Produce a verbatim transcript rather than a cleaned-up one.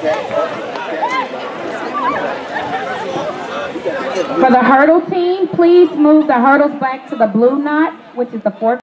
For the hurdle team, please move the hurdles back to the blue knot, which is the fourth